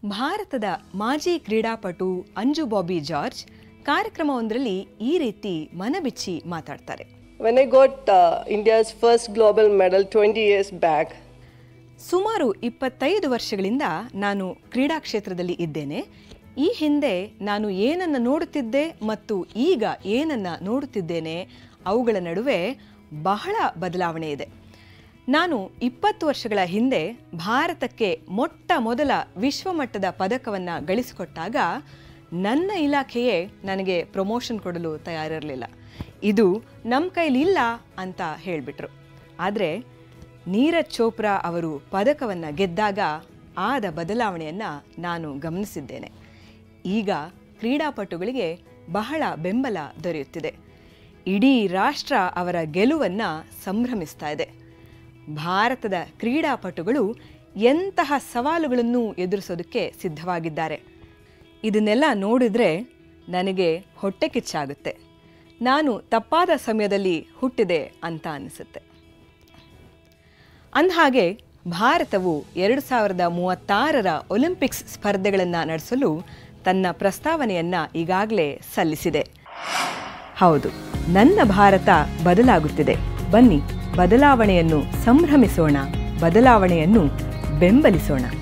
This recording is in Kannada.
ಭಾರತದ ಮಾಜಿ ಕ್ರೀಡಾಪಟು ಅಂಜು ಬಾಬಿ ಜಾರ್ಜ್ ಕಾರ್ಯಕ್ರಮವೊಂದರಲ್ಲಿ ಈ ರೀತಿ ಮನಬಿಚ್ಚಿ ಮಾತಾಡ್ತಾರೆ. When I got India's first global medal 20 years back, ಸುಮಾರು 25 ವರ್ಷಗಳಿಂದ ನಾನು ಕ್ರೀಡಾ ಕ್ಷೇತ್ರದಲ್ಲಿ ಇದ್ದೇನೆ. ಈ ಹಿಂದೆ ನಾನು ಏನನ್ನ ನೋಡುತ್ತಿದ್ದೆ ಮತ್ತು ಈಗ ಏನನ್ನ ನೋಡುತ್ತಿದ್ದೇನೆ ಅವುಗಳ ನಡುವೆ ಬಹಳ ಬದಲಾವಣೆ ಇದೆ. ನಾನು 20 ವರ್ಷಗಳ ಹಿಂದೆ ಭಾರತಕ್ಕೆ ಮೊಟ್ಟ ಮೊದಲ ವಿಶ್ವಮಟ್ಟದ ಪದಕವನ್ನು ಗಳಿಸಿಕೊಟ್ಟಾಗ ನನ್ನ ಇಲಾಖೆಯೇ ನನಗೆ ಪ್ರಮೋಷನ್ ಕೊಡಲು ತಯಾರಿರಲಿಲ್ಲ. ಇದು ನಮ್ಮ ಕೈಲಿಲ್ಲ ಅಂತ ಹೇಳಿಬಿಟ್ರು. ಆದರೆ ನೀರಜ್ ಚೋಪ್ರಾ ಅವರು ಪದಕವನ್ನು ಗೆದ್ದಾಗ ಆದ ಬದಲಾವಣೆಯನ್ನು ನಾನು ಗಮನಿಸಿದ್ದೇನೆ. ಈಗ ಕ್ರೀಡಾಪಟುಗಳಿಗೆ ಬಹಳ ಬೆಂಬಲ ದೊರೆಯುತ್ತಿದೆ. ಇಡೀ ರಾಷ್ಟ್ರ ಅವರ ಗೆಲುವನ್ನು ಸಂಭ್ರಮಿಸ್ತಾ ಇದೆ. ಭಾರತದ ಕ್ರೀಡಾಪಟುಗಳು ಎಂತಹ ಸವಾಲುಗಳನ್ನು ಎದುರಿಸೋದಕ್ಕೆ ಸಿದ್ಧವಾಗಿದ್ದಾರೆ. ಇದನ್ನೆಲ್ಲ ನೋಡಿದರೆ ನನಗೆ ಹೊಟ್ಟೆ ಕಿಚ್ಚಾಗುತ್ತೆ. ನಾನು ತಪ್ಪಾದ ಸಮಯದಲ್ಲಿ ಹುಟ್ಟಿದೆ ಅಂತ ಅನಿಸುತ್ತೆ. ಅಂದಹಾಗೆ ಭಾರತವು 2036ರ ಒಲಿಂಪಿಕ್ಸ್ ಸ್ಪರ್ಧೆಗಳನ್ನು ನಡೆಸಲು ತನ್ನ ಪ್ರಸ್ತಾವನೆಯನ್ನು ಈಗಾಗಲೇ ಸಲ್ಲಿಸಿದೆ. ಹೌದು, ನನ್ನ ಭಾರತ ಬದಲಾಗುತ್ತಿದೆ. ಬನ್ನಿ, ಬದಲಾವಣೆಯನ್ನು ಸಂಭ್ರಮಿಸೋಣ, ಬದಲಾವಣೆಯನ್ನು ಬೆಂಬಲಿಸೋಣ.